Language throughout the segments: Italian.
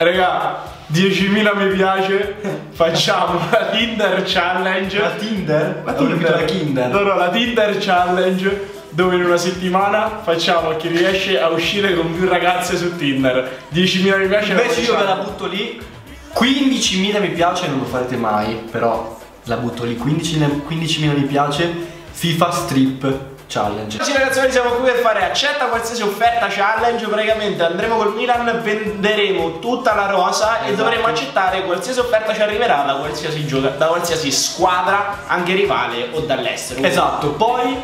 Raga, 10.000 mi piace, facciamo la Tinder Challenge. La Tinder? Ma tu hai capito la Kinder? No, la Tinder Challenge, dove in una settimana facciamo a chi riesce a uscire con più ragazze su Tinder. 10.000 mi piace. Invece io ve la butto lì. 15.000 mi piace non lo farete mai, però la butto lì. 15.000 mi piace. FIFA Strip Challenge. Oggi ragazzi noi siamo qui per fare accetta qualsiasi offerta challenge. Praticamente andremo col Milan, venderemo tutta la rosa, esatto, e dovremo accettare qualsiasi offerta ci arriverà da qualsiasi squadra, anche rivale o dall'estero. Esatto. Poi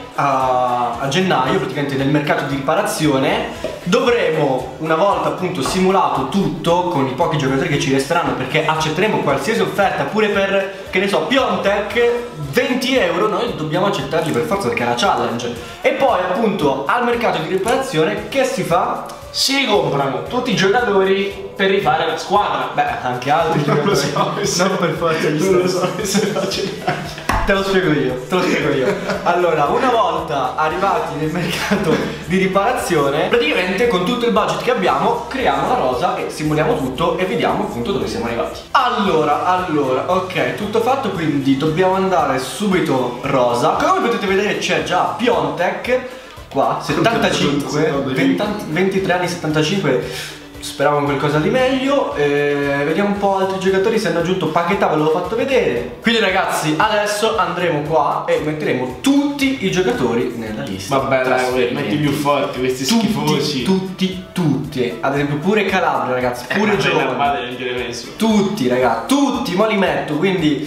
a gennaio, praticamente nel mercato di riparazione, dovremo, una volta appunto simulato tutto con i pochi giocatori che ci resteranno, perché accetteremo qualsiasi offerta pure per, che ne so, Piontek, 20 euro, noi dobbiamo accettarli per forza perché è la challenge. E poi appunto al mercato di riparazione che si fa? Si ricomprano tutti i giocatori per rifare la squadra. Beh, anche altri giocatori. Non lo so, non per forza gli non lo stessi. so. Te lo spiego io. Allora, una volta arrivati nel mercato di riparazione, praticamente con tutto il budget che abbiamo creiamo la rosa e simuliamo tutto e vediamo appunto dove siamo arrivati. Allora, ok, tutto fatto, quindi dobbiamo andare subito rosa. Come potete vedere c'è già Piontek qua, 75, 23 anni, 75. Speravo in qualcosa di meglio. Vediamo un po' altri giocatori. Se hanno aggiunto Paquetá, ve l'ho fatto vedere. Quindi ragazzi, adesso andremo qua e metteremo tutti i giocatori nella lista. Vabbè dai, metti più forti questi schifosi. Tutti. Ad esempio pure Calabria ragazzi, pure giovani. Tutti ragazzi, tutti, ma li metto. Quindi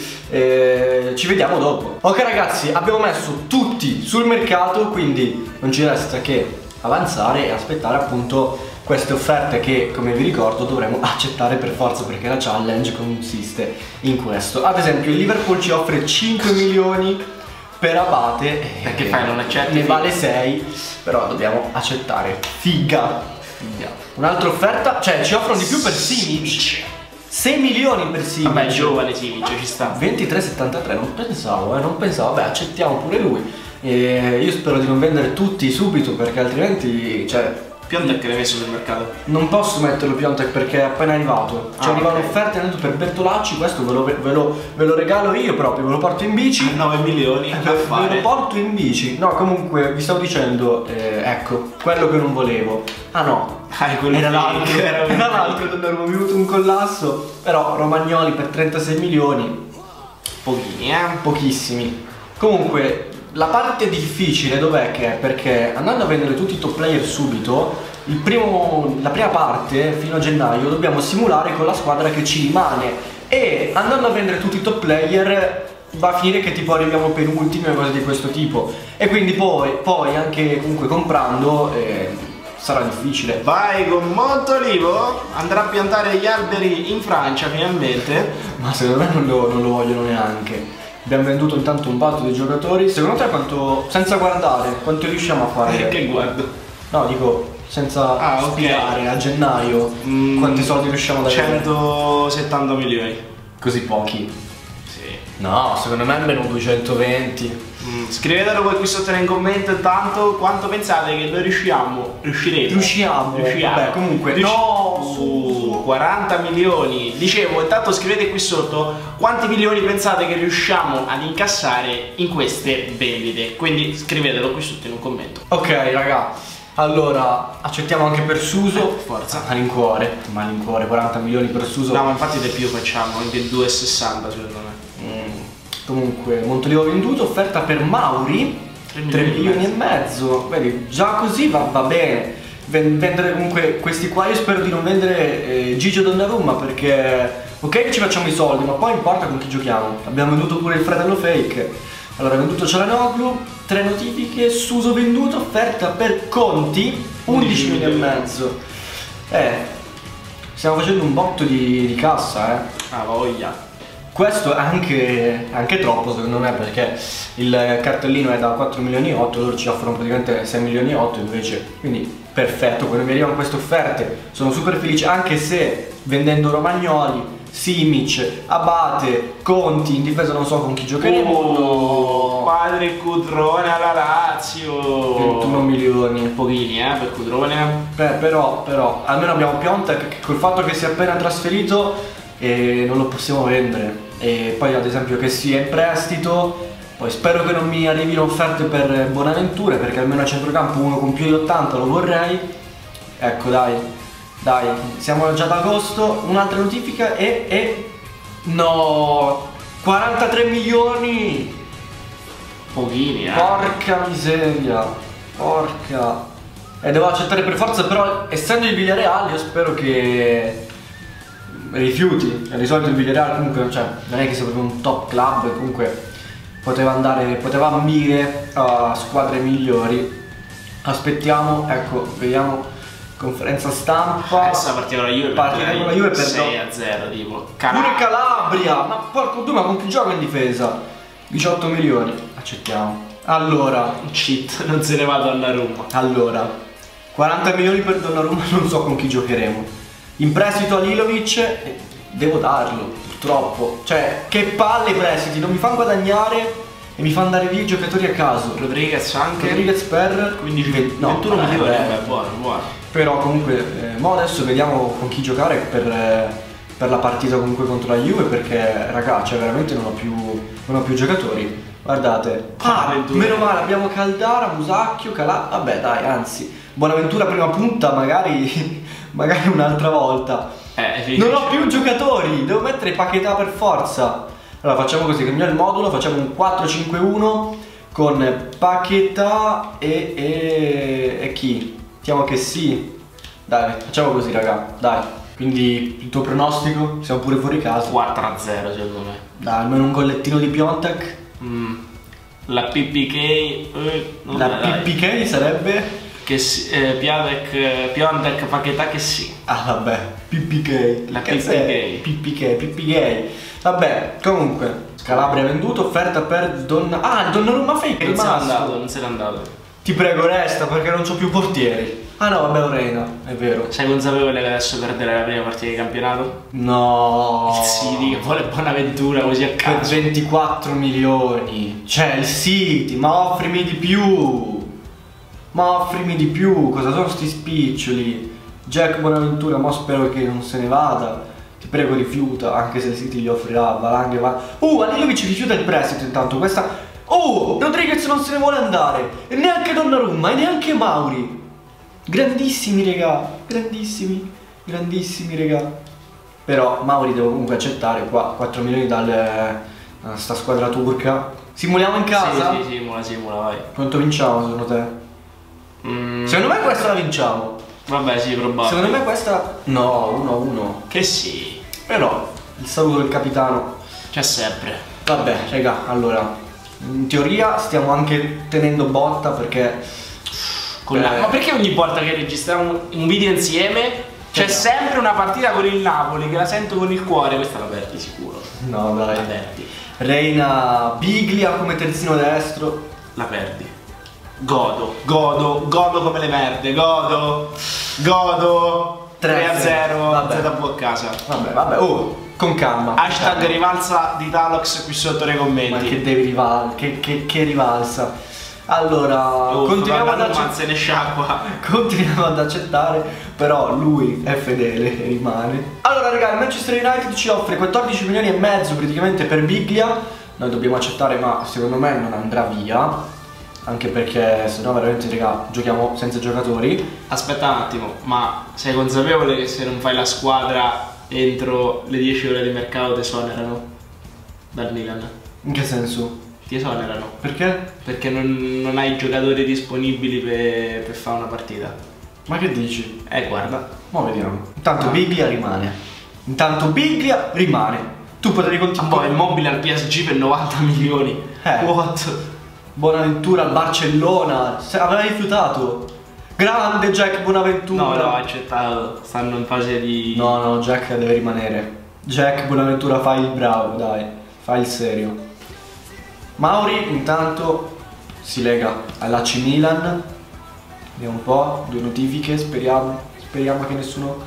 ci vediamo dopo. Ok ragazzi, abbiamo messo tutti sul mercato, quindi non ci resta che avanzare e aspettare appunto queste offerte che, come vi ricordo, dovremo accettare per forza perché la challenge consiste in questo. Ad esempio il Liverpool ci offre 5 milioni per Abate. E che fai, non accetti? Ne vale 6, però dobbiamo accettare. Figa. Un'altra offerta, cioè ci offrono di più per Simic. 6 milioni per Simic. Vabbè, giovane Simic, ci sta. 23,73, non pensavo, vabbè, accettiamo pure lui. Io spero di non vendere tutti subito perché altrimenti, cioè, Piontek l'hai messo sul mercato? Non posso metterlo Piontek perché è appena arrivato. Ci arrivano offerte per Bertolacci, questo ve lo regalo io proprio, ve lo porto in bici. 9 milioni ve lo porto in bici. No, comunque vi stavo dicendo, ecco, quello che non volevo. Ah no, era l'altro dove avevo avuto un collasso. Però Romagnoli per 36 milioni. Pochini, pochissimi. Comunque la parte difficile dov'è che è? Perché andando a vendere tutti i top player subito, la prima parte fino a gennaio dobbiamo simulare con la squadra che ci rimane, e andando a vendere tutti i top player va a finire che tipo arriviamo penultimi o cose di questo tipo, e quindi poi anche comunque comprando sarà difficile. Vai con Montolivo, andrà a piantare gli alberi in Francia finalmente. Ma secondo me non lo vogliono neanche. Abbiamo venduto intanto un botto di giocatori. Secondo te quanto, senza guardare, quanto riusciamo a fare? Che guardo? No, dico, senza spiegare, a gennaio, quanti soldi riusciamo ad avere? 170 milioni. Così pochi? Sì. No, secondo me almeno 220. Scrivetelo poi qui sotto nei commenti tanto quanto pensate che noi riusciremo. Vabbè, comunque su 40 milioni. Dicevo, intanto scrivete qui sotto quanti milioni pensate che riusciamo ad incassare in queste vendite. Quindi scrivetelo qui sotto in un commento. Ok raga, allora accettiamo anche per Suso. Forza. Malincuore, 40 milioni per Suso. No, ma infatti di più facciamo, anche 2,60 secondo me. Comunque Montolivo venduto, offerta per Mauri 3 milioni e mezzo. Vedi, già così va bene. Vendere comunque questi qua, io spero di non vendere Gigio Donnarumma perché ok che ci facciamo i soldi, ma poi importa con chi giochiamo. Abbiamo venduto pure il fratello fake. Allora, venduto Cialanoglu, 3 notifiche, Suso venduto, offerta per Conti 11 milioni e mezzo. Stiamo facendo un botto di cassa, Ah, voglia. Questo è anche troppo secondo me, perché il cartellino è da 4 milioni e 8, loro ci offrono praticamente 6 milioni e 8 invece, quindi perfetto, quando mi arrivano queste offerte sono super felice, anche se vendendo Romagnoli, Simic, Abate, Conti, in difesa non so con chi giocheremo. Padre Cutrone alla Lazio. 21 milioni. Pochini per Cutrone. Però almeno abbiamo Piontek che col fatto che si è appena trasferito non lo possiamo vendere. E poi ad esempio che sia in prestito. Poi spero che non mi arrivino offerte per Bonaventura, perché almeno a centrocampo uno con più di 80 lo vorrei. Ecco dai, siamo già ad agosto. Un'altra notifica no, 43 milioni. Pochini Porca miseria, porca. Devo accettare per forza, però essendo il Villarreal io spero che rifiuti. Di solito il Villarreal comunque, cioè, non è che sia proprio un top club, comunque poteva ambire a squadre migliori. Aspettiamo, ecco, vediamo conferenza stampa. Questa partita con la Juve per 6-0 tipo. Pure Calabria, ma porco due, ma con chi gioca in difesa? 18 milioni, accettiamo. Allora, cheat, non se ne va Donnarumma. Allora, 40 milioni per Donnarumma, non so con chi giocheremo. In prestito a Lilovic, devo darlo, purtroppo. Cioè, che palle i prestiti, non mi fanno guadagnare e mi fanno andare via i giocatori a caso. Rodriguez anche. Rodriguez per 21 milioni, buono. Però comunque, mo adesso vediamo con chi giocare per la partita comunque contro la Juve, perché raga, cioè veramente non ho più giocatori. Guardate, meno male, abbiamo Caldara, Musacchio, Calà, vabbè dai, anzi, Bonaventura prima punta, magari un'altra volta. Non ho più giocatori, devo mettere Paquetá per forza. Allora facciamo così, cambiamo il modulo, facciamo un 4-5-1 con Paquetá e chi? Mettiamo che sì. Dai, facciamo così raga, dai. Quindi il tuo pronostico? Siamo pure fuori casa. 4-0 secondo me. Dai, almeno un gollettino di Piontek. La PPK PPK sarebbe? Che Piontek Paquetá che sì. Ah vabbè, PPK. La PPK. Vabbè, comunque Calabria venduto, offerta per Donnarumma fake. Non se n'è andato. Ti prego resta, perché non c'ho più portieri. Ah no, vabbè, Reina, è vero. Sei consapevole che adesso perderà la prima partita di campionato? No. Il City che vuole Bonaventura così a caso. Per 24 milioni. Cioè il City, ma offrimi di più. Cosa sono sti spiccioli? Jack Bonaventura, ma spero che non se ne vada. Ti prego rifiuta, anche se il City gli offrirà valanghe ma... Anilovic ci rifiuta il prestito intanto, questa... Rodriguez non se ne vuole andare. E neanche Donnarumma, e neanche Mauri. Grandissimi regà, grandissimi regà. Però Mauri devo comunque accettare qua 4 milioni da sta squadra turca. Simuliamo in casa? Sì, simula, vai. Quanto vinciamo secondo te? Secondo me questa la vinciamo. Vabbè sì, probabile. Secondo me questa... No, 1-1. Che sì. Però il saluto del capitano c'è sempre. Vabbè regà, allora in teoria stiamo anche tenendo botta perché... Ma perché ogni volta che registriamo un video insieme c'è sempre una partita con il Napoli che la sento con il cuore? Questa la perdi sicuro. No dai, la perdi. Reina Biglia come terzino destro. La perdi. Godo come le merde. Godo 3-0. ZV a casa. Vabbè, con calma. Hashtag rivalsa di Talox qui sotto nei commenti. Ma che devi che rivalsa. Allora, continuiamo ad accettare, però lui è fedele e rimane. Allora raga, il Manchester United ci offre 14 milioni e mezzo praticamente per Biglia. Noi dobbiamo accettare, ma secondo me non andrà via, anche perché sennò veramente raga giochiamo senza giocatori. Aspetta un attimo, ma sei consapevole che se non fai la squadra entro le 10 ore di mercato ti esonerano dal Milan? In che senso? Ti esonerano. Perché? Perché non hai giocatori disponibili per fare una partita. Ma che dici? Guarda. Ma vediamo. Intanto Biglia rimane. Tu potevi continuare. Immobile al PSG per 90 milioni. What? Bonaventura al Barcellona. Aveva rifiutato. Grande Jack Bonaventura. No, ha accettato. Stanno in fase di... No, Jack deve rimanere. Jack Bonaventura, fai il bravo, dai. Fai il serio. Mauri intanto si lega all'AC Milan. Vediamo un po', 2 notifiche, speriamo che nessuno...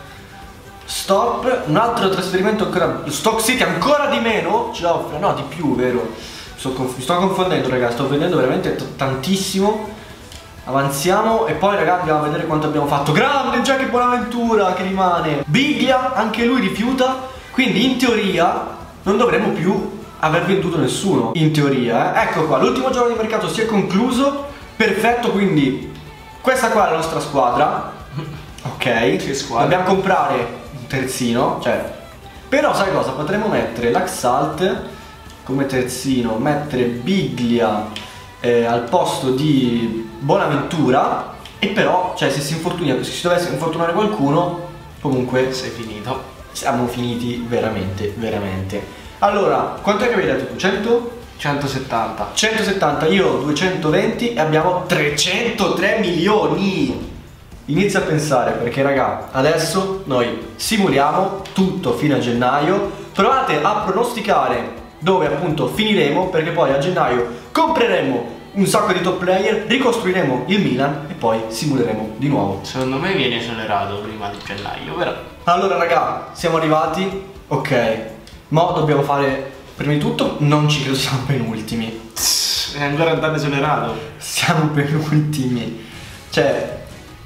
Stop, un altro trasferimento ancora... Stock City ancora di meno ci offre, no di più, vero? Mi sto confondendo ragazzi, sto vedendo veramente tantissimo. Avanziamo e poi ragazzi andiamo a vedere quanto abbiamo fatto. Grande Jackie Bonaventura che rimane. Biglia, anche lui rifiuta. Quindi in teoria non dovremmo più aver venduto nessuno. In teoria, Ecco qua, l'ultimo giorno di mercato si è concluso. Perfetto, quindi questa qua è la nostra squadra. Ok, che squadra? dobbiamo comprare un terzino, cioè. Però sai cosa? Potremmo mettere l'Axalt come terzino, mettere Biglia al posto di Bonaventura. E però, cioè se si dovesse infortunare qualcuno, comunque sei finito. Siamo finiti veramente, veramente. Allora, quanto è che avevi detto tu? 100? 170. 170, io 220 e abbiamo 303 milioni. Inizia a pensare, perché raga, adesso noi simuliamo tutto fino a gennaio. Provate a pronosticare dove appunto finiremo, perché poi a gennaio compreremo un sacco di top player, ricostruiremo il Milan e poi simuleremo di nuovo. Secondo me viene esonerato prima di gennaio, però. Allora raga, siamo arrivati, ok, ma dobbiamo fare, prima di tutto, non ci credo, siamo penultimi. È ancora andato esonerato. Siamo penultimi. Cioè,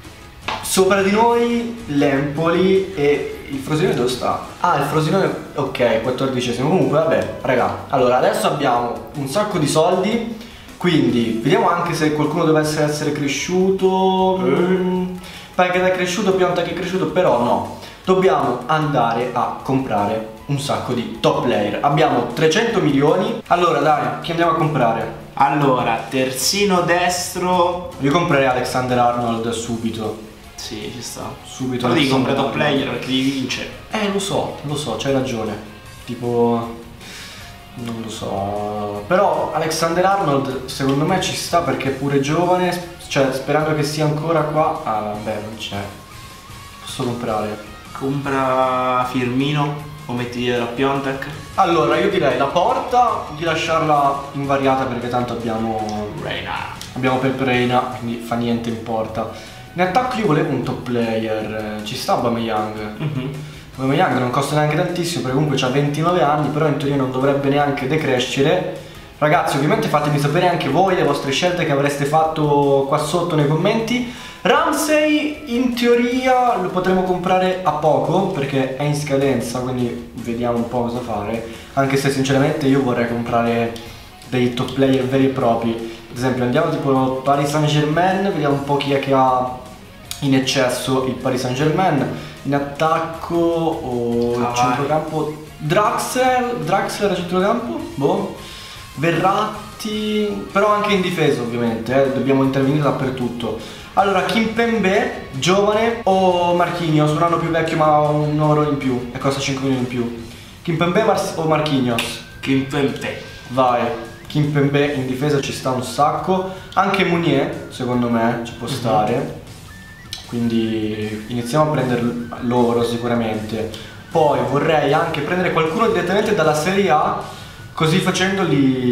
sopra di noi l'Empoli e il Frosinone dove sta? Ah, il Frosinone, ok, 14esimo. Comunque, vabbè, raga, allora adesso abbiamo un sacco di soldi, quindi vediamo anche se qualcuno dovesse essere cresciuto. Perché è cresciuto, pianta che è cresciuto, però no. Dobbiamo andare a comprare un sacco di top player. Abbiamo 300 milioni. Allora dai, chi andiamo a comprare? Allora, terzino destro. Io comprerei Alexander Arnold subito. Sì, ci sta. Subito. Però devi comprare top player perché devi vincere. Lo so, c'hai ragione. Tipo, non lo so. Però Alexander Arnold secondo me ci sta perché è pure giovane. Cioè, sperando che sia ancora qua. Ah, vabbè, non c'è. Posso comprare. Compra Firmino o metti dietro a Piontek. Allora, io direi la porta di lasciarla invariata perché tanto abbiamo Pepe Reina, quindi fa niente in porta. In attacco io volevo un top player, ci sta Aubameyang. Aubameyang non costa neanche tantissimo perché comunque ha 29 anni, però in teoria non dovrebbe neanche decrescere. Ragazzi, ovviamente fatemi sapere anche voi le vostre scelte che avreste fatto qua sotto nei commenti. Ramsey in teoria lo potremo comprare a poco perché è in scadenza, quindi vediamo un po' cosa fare. Anche se sinceramente io vorrei comprare dei top player veri e propri. Ad esempio andiamo tipo Paris Saint-Germain, vediamo un po' chi è che ha in eccesso il Paris Saint-Germain. In attacco o centrocampo Draxler a centrocampo? Boh. Verratti, però anche in difesa ovviamente, dobbiamo intervenire dappertutto. Allora, Kimpembe, giovane o Marquinhos, un anno più vecchio ma un euro in più e costa 5 milioni in più. Kimpembe o Marquinhos? Kimpembe. Vai, Kimpembe in difesa ci sta un sacco. Anche Meunier, secondo me, ci può stare. Quindi iniziamo a prendere loro sicuramente. Poi vorrei anche prendere qualcuno direttamente dalla Serie A, così facendo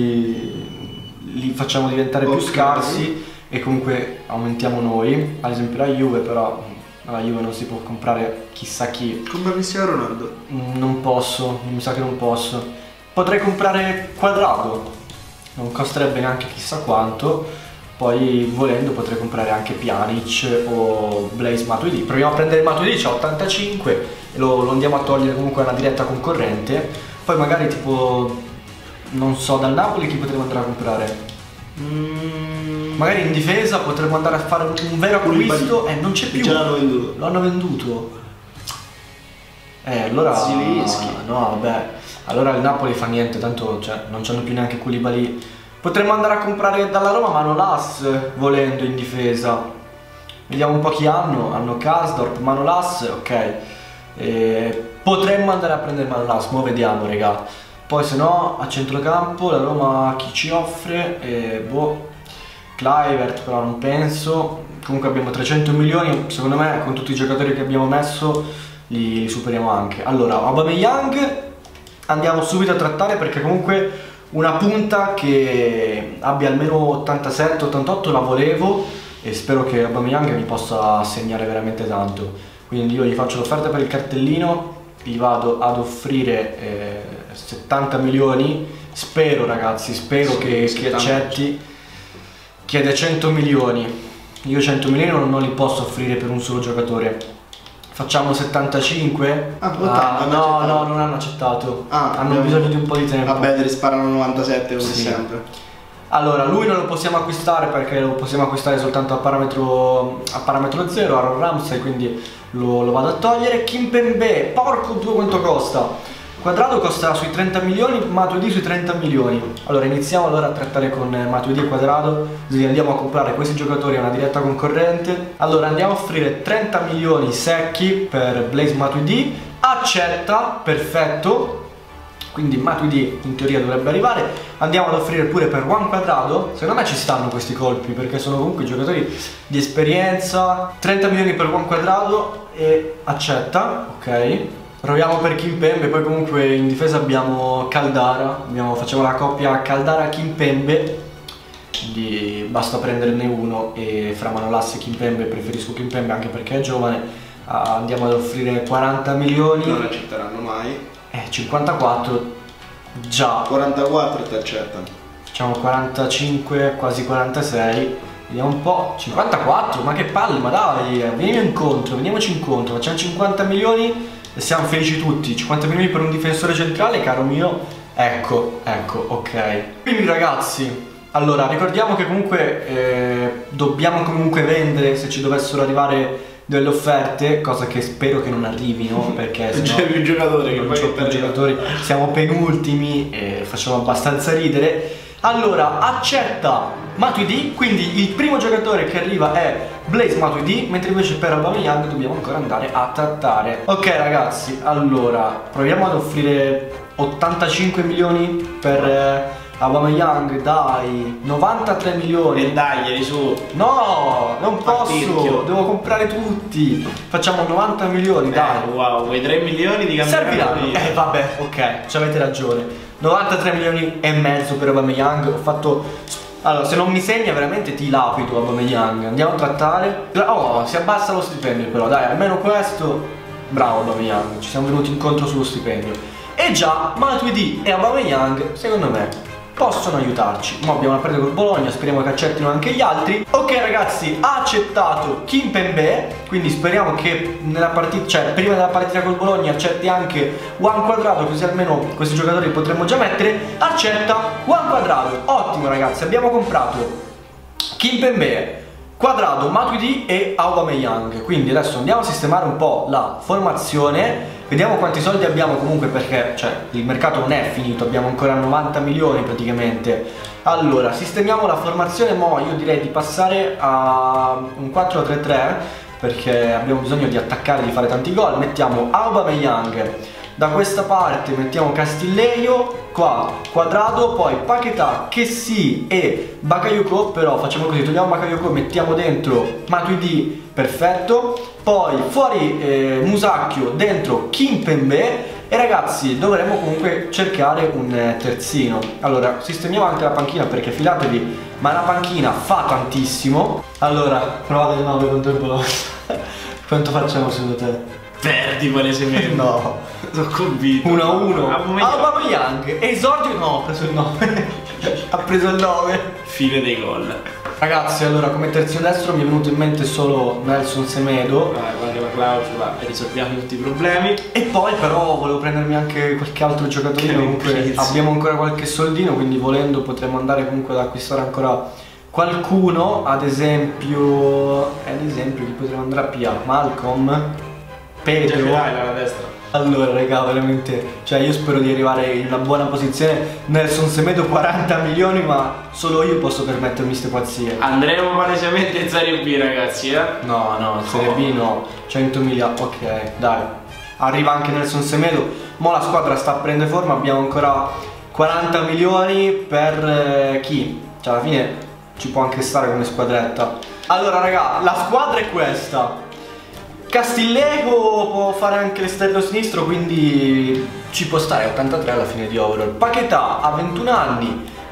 li facciamo diventare più scarsi e comunque aumentiamo noi. Ad esempio la Juve, però la Juve non si può comprare chissà chi. Compra Cristiano Ronaldo? Non posso, mi sa che non posso. Potrei comprare Quadrado, non costerebbe neanche chissà quanto. Poi volendo potrei comprare anche Pjanic o Blaise Matuidi. Proviamo a prendere Matuidi, c'ha 85 e lo andiamo a togliere comunque a una diretta concorrente. Poi magari tipo, non so, dal Napoli chi potremmo andare a comprare? Magari in difesa potremmo andare a fare un vero acquisto. Non c'è più. Già l'hanno venduto. L'hanno venduto. Allora Zilinski. no, vabbè. Allora il Napoli fa niente, tanto cioè, non c'hanno più neanche Koulibaly. Potremmo andare a comprare dalla Roma Manolas volendo in difesa. Vediamo un po' chi hanno. Hanno Karsdorp, Manolas, ok. Potremmo andare a prendere Manolas, mo vediamo, raga. Poi se no a centrocampo la Roma chi ci offre? Boh, Kluivert però non penso. Comunque abbiamo 300 milioni, secondo me con tutti i giocatori che abbiamo messo li superiamo anche. Allora, Aubameyang andiamo subito a trattare perché comunque una punta che abbia almeno 87-88 la volevo. e spero che Aubameyang mi possa segnare veramente tanto. Quindi io gli faccio l'offerta per il cartellino, gli vado ad offrire 70 milioni, spero ragazzi, spero che accetti. Chiede 100 milioni, io 100 milioni non li posso offrire per un solo giocatore. Facciamo 75? No, non hanno accettato. Hanno bisogno di un po' di tempo. Vabbè, ti risparano 97 come sì. sempre. Allora, lui non lo possiamo acquistare perché lo possiamo acquistare soltanto a parametro 0, Aaron Ramsey, quindi lo vado a togliere. Kimpembe, porco due quanto costa? Quadrado costa sui 30 milioni, Matuidi sui 30 milioni. Allora iniziamo a trattare con Matuidi e Quadrado, così andiamo a comprare questi giocatori a una diretta concorrente. Allora andiamo a offrire 30 milioni secchi per Blaise Matuidi, accetta, perfetto. Quindi Matuidi in teoria dovrebbe arrivare. Andiamo ad offrire pure per Juan Quadrado. Secondo me ci stanno questi colpi perché sono comunque giocatori di esperienza. 30 milioni per Juan Quadrado e accetta, ok. Proviamo per Kimpembe, poi comunque in difesa abbiamo Caldara, facciamo la coppia Caldara-Kimpembe, quindi basta prenderne uno e fra Manolas e Kimpembe preferisco Kimpembe anche perché è giovane. Andiamo ad offrire 40 milioni. Non accetteranno mai. 54, già. 44 ti accettano. Facciamo 45, quasi 46. Vediamo un po'. 54, ma che palle, ma dai, veniamoci incontro, facciamo 50 milioni. E siamo felici tutti. 50 milioni per un difensore centrale, caro mio. Ecco, ok. Quindi ragazzi, allora ricordiamo che comunque dobbiamo comunque vendere se ci dovessero arrivare delle offerte, cosa che spero che non arrivino perché non c'è più giocatori, non c'è più giocatori, siamo penultimi e facciamo abbastanza ridere. Allora accetta Matuidi, quindi il primo giocatore che arriva è Blaise Matuidi, mentre invece per Aubameyang dobbiamo ancora andare a trattare. Ok ragazzi, allora proviamo ad offrire 85 milioni per Aubameyang, dai, 93 milioni. E dai, su. No, non posso, devo comprare tutti. Facciamo 90 milioni, dai. Wow, quei 3 milioni di serviranno. Vabbè, ok, ci avete ragione. 93 milioni e mezzo per Aubameyang. Ho fatto. Allora, se non mi segna veramente ti lapido Aubameyang. Andiamo a trattare. Oh, si abbassa lo stipendio però, dai, almeno questo. Bravo Aubameyang, ci siamo venuti incontro sullo stipendio. E già Matuidi e Aubameyang, secondo me, possono aiutarci. Ma abbiamo una partita col Bologna, speriamo che accettino anche gli altri. Ok ragazzi, ha accettato Kimpembe, quindi speriamo che nella partita, cioè prima della partita col Bologna accetti anche Juan Quadrado, così almeno questi giocatori li potremmo già mettere. Accetta Juan Quadrado. Ottimo ragazzi, abbiamo comprato Kimpembe, Quadrado, Matuidi e Aubameyang. Quindi adesso andiamo a sistemare un po' la formazione. Vediamo quanti soldi abbiamo comunque perché il mercato non è finito, abbiamo ancora 90 milioni praticamente. Allora, sistemiamo la formazione, io direi di passare a un 4-3-3 perché abbiamo bisogno di attaccare, di fare tanti gol. Mettiamo Aubameyang, da questa parte mettiamo Castillejo, qua Quadrado, poi Paquetá, Kessie e Bakayoko, però facciamo così, togliamo Bakayoko, mettiamo dentro Matuidi, perfetto. Poi fuori Musacchio, dentro Kimpembe. E ragazzi dovremmo comunque cercare un terzino. Allora sistemiamo anche la panchina perché fidatevi, ma la panchina fa tantissimo. Allora provate di nuovo contro il Bologna. Quanto facciamo secondo te? Perdi palesemente. No, sono convinto. 1-1. Aubameyang. Esordio, no, ha preso il 9. Ha preso il 9. Fine dei gol. Ragazzi, allora come terzino destro mi è venuto in mente solo Nelson Semedo. Guarda la clausola e risolviamo tutti i problemi. E poi però volevo prendermi anche qualche altro giocatore. Comunque abbiamo ancora qualche soldino, quindi volendo potremmo andare comunque ad acquistare ancora qualcuno. Ad esempio chi potremmo andare a PA? Malcolm, Pedro. La destra. Allora raga, veramente, cioè io spero di arrivare in una buona posizione. Nelson Semedo 40 milioni, ma solo io posso permettermi ste pazzie. Andremo palesemente in Serie B ragazzi, No, Serie B no, 100.000, ok, dai. Arriva anche Nelson Semedo. Mo la squadra sta a prendere forma, abbiamo ancora 40 milioni per chi? Cioè alla fine ci può anche stare come squadretta. Allora raga, la squadra è questa. Castillejo può fare anche l'esterno sinistro, quindi ci può stare 83 alla fine di overall. Paquetá ha 21 anni,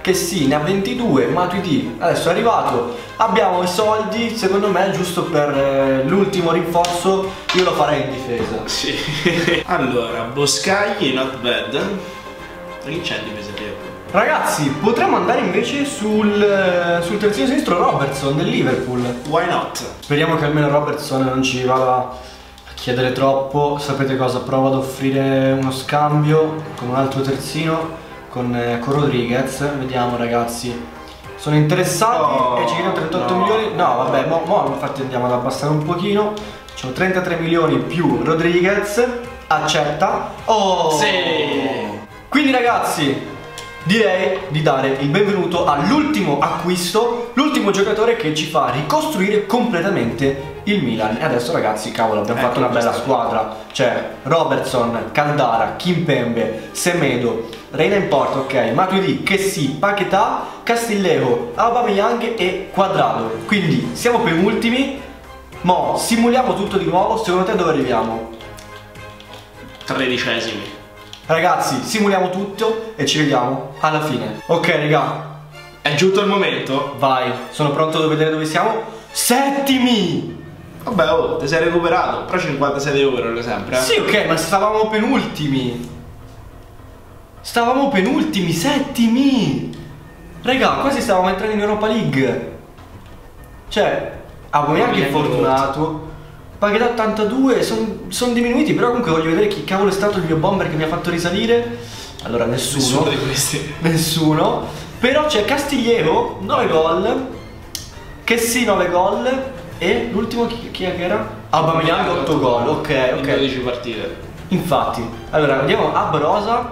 che sì, ne ha 22, Matuidi adesso è arrivato, abbiamo i soldi, secondo me giusto per l'ultimo rinforzo io lo farei in difesa. Sì. Allora, Boscagli, not bad. Ma chi c'è in difesa di Liverpool? Ragazzi, potremmo andare invece sul terzino sinistro Robertson del Liverpool. Why not? Speriamo che almeno Robertson non ci vada a chiedere troppo. Sapete cosa? Provo ad offrire uno scambio con un altro terzino, con Rodriguez. Vediamo ragazzi. Sono interessati e ci chiedono 38 milioni. No vabbè, mo infatti andiamo ad abbassare un pochino. C'ho 33 milioni più Rodriguez. Accetta. Oh! Sì! Quindi ragazzi, direi di dare il benvenuto all'ultimo acquisto, l'ultimo giocatore che ci fa ricostruire completamente il Milan. E adesso ragazzi, cavolo, abbiamo fatto una bella squadra. C'è Robertson, Caldara, Kimpembe, Semedo, Reina in porta, ok, Matuidi, Kessi, Paquetá, Castillejo, Aubameyang e Quadrado. Quindi siamo penultimi. Mo simuliamo tutto di nuovo. Secondo te dove arriviamo? 13esimi. Ragazzi, simuliamo tutto e ci vediamo alla fine. Ok raga, È giunto il momento. vai, sono pronto a vedere dove siamo. Settimi! Vabbè, oh, ti sei recuperato. Però 57 euro sempre. Sì, ok, ma stavamo penultimi. Stavamo penultimi, settimi. Raga, quasi stavamo entrando in Europa League. Cioè, Aubameyang è fortunato. Paquetá 82, sono diminuiti, però comunque voglio vedere chi cavolo è stato il mio bomber che mi ha fatto risalire. Allora, nessuno di questi. Nessuno. Però c'è Castillejo, 9 gol. Kessi 9 gol. E l'ultimo chi è che era? Aubameyang 8 gol, ok, In 12 partite. Infatti, allora vediamo Abrosa,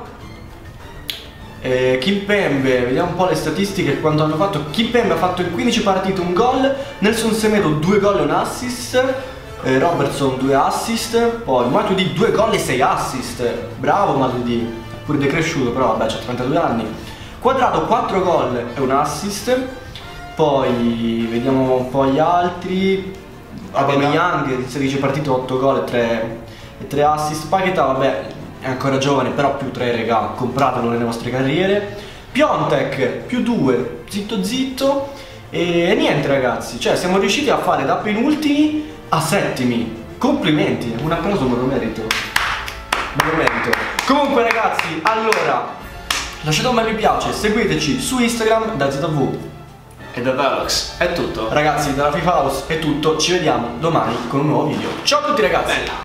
Kimpembe, vediamo un po' le statistiche quanto hanno fatto. Kimpembe ha fatto in 15 partite un gol, Nelson Semedo 2 gol e un assist, Robertson 2 assist, poi Matuidi 2 gol e 6 assist. Bravo Matuidi, pure decresciuto però vabbè, c'ha 32 anni. Quadrado 4 gol e un assist. Poi vediamo un po' gli altri. Aubameyang in 16 partite 8 gol e 3 assist. Paquetá vabbè è ancora giovane però più 3 regà, compratelo nelle vostre carriere. Piontek più 2, zitto zitto. E niente ragazzi, cioè siamo riusciti a fare da penultimi a settimi. Complimenti, un applauso me lo merito. Me lo merito. Comunque ragazzi, allora lasciate un bel mi piace, seguiteci su Instagram da ZV. E da Velox è tutto. Ragazzi, dalla FIFA House è tutto, ci vediamo domani con un nuovo video. Ciao a tutti ragazzi! Bella.